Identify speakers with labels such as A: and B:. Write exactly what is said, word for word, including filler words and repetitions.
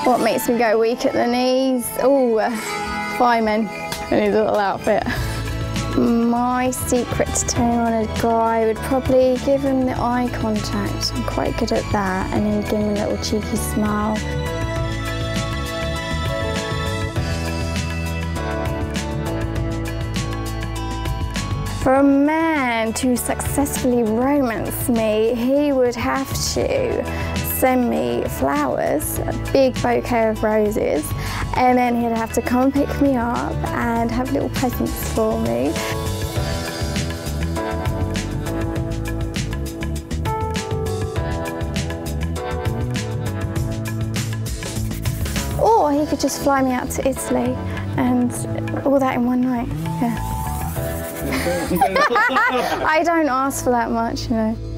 A: What makes me go weak at the knees? Oh, uh, fireman in his little outfit. My secret to turning on a guy would probably give him the eye contact. I'm quite good at that, and then give him a little cheeky smile. For a man to successfully romance me, he would have to send me flowers, a big bouquet of roses, and then he'd have to come and pick me up and have little presents for me. Or he could just fly me out to Italy and all that in one night, yeah. I don't ask for that much, you know.